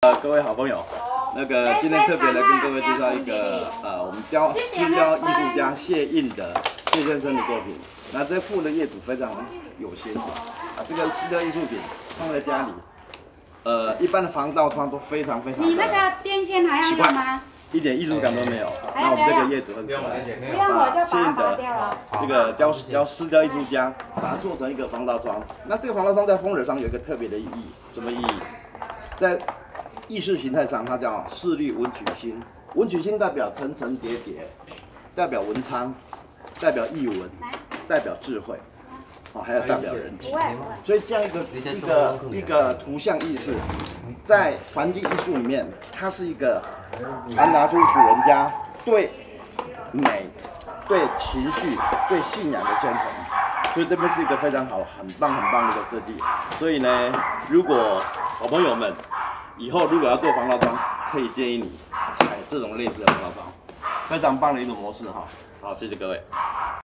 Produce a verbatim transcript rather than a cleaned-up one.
呃，各位好朋友，那个今天特别来跟各位介绍一个呃，我们雕石雕艺术家谢印的谢先生的作品。那这幅的业主非常有心啊，这个石雕艺术品放在家里，呃，一般的防盗窗都非常非常。 你那个电线还要用吗？ 一点艺术感都没有。那我们这个业主很可爱，把谢印的这个雕雕石雕艺术家，把它做成一个防盗窗。那这个防盗窗在风水上有一个特别的意义，什么意义？在意识形态上，它叫势力文曲星。文曲星代表层层叠叠，代表文昌，代表艺文，代表智慧，哦，还有代表人气。所以这样一个一个一个图像意识，在环境艺术里面，它是一个传达出主人家对美、对情绪、对信仰的虔诚。所以这边是一个非常好、很棒、很棒的一个设计。所以呢，如果好朋友们以后如果要做防盗窗，可以建议你采这种类似的防盗窗，非常棒的一种模式哈。好，谢谢各位。